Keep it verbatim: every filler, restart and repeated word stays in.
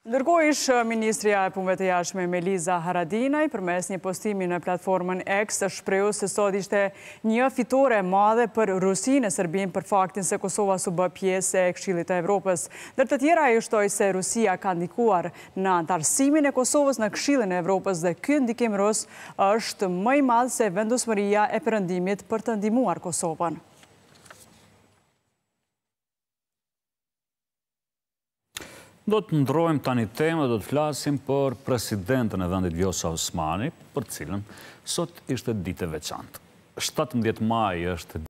Ndërkohë ish Ministrja e Punëve të Jashtme Meliza Haradinaj përmes një postimi në platformën X shprehu se sot ishte një fitore e madhe për Rusinë e Serbinë për faktin se Kosova su bë pjesë e Këshillit të Evropës. Ndër të tjera ai shtoi se Rusia ka ndikuar në antarësimin e Kosovës në Këshillin e Evropës dhe ky ndikim rus është më i madh se vendosmëria e Perëndimit për të ndihmuar Kosovën. Do të ndrojmë tani temë dhe do të flasim për presidentën e vendit Vjosa Osmani, për cilën sot ishte ditë e veçantë. shtatëmbëdhjetë maj është